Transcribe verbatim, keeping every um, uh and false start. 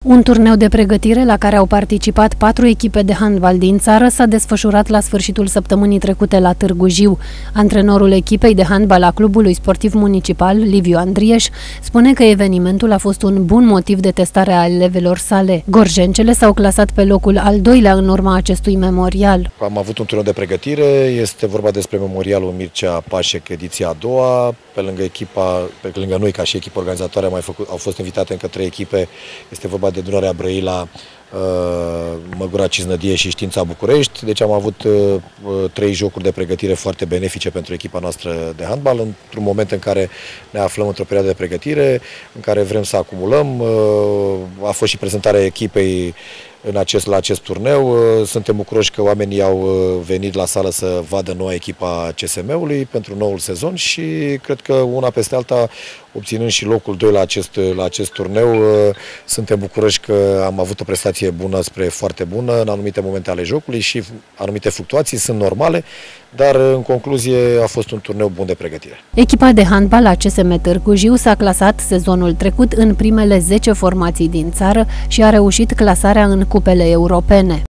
Un turneu de pregătire la care au participat patru echipe de handbal din țară s-a desfășurat la sfârșitul săptămânii trecute la Târgu Jiu. Antrenorul echipei de handbal a clubului sportiv municipal, Liviu Andrieș, spune că evenimentul a fost un bun motiv de testare a elevelor sale. Gorjencele s-au clasat pe locul al doilea în urma acestui memorial. Am avut un turneu de pregătire, este vorba despre memorialul Mircea Pașec, ediția a doua. Pe lângă echipa, pe lângă noi ca și echipă organizatoare, au, mai făcut, au fost invitate încă trei echipe. Este vorba de Dunărea Brăila, Măgura Ciznădie și Știința București. Deci am avut trei jocuri de pregătire foarte benefice pentru echipa noastră de handbal, într-un moment în care ne aflăm într-o perioadă de pregătire, în care vrem să acumulăm. A fost și prezentarea echipei în acest, la acest turneu. Suntem bucuroși că oamenii au venit la sală să vadă noua echipa C S M-ului pentru noul sezon și cred că una peste alta, obținând și locul doi la acest, la acest turneu, suntem bucuroși că am avut o prestație bună spre foarte bună în anumite momente ale jocului și anumite fluctuații sunt normale, dar în concluzie a fost un turneu bun de pregătire. Echipa de handbal la C S M Târgu Jiu s-a clasat sezonul trecut în primele zece formații din țară și a reușit clasarea în cupele europene.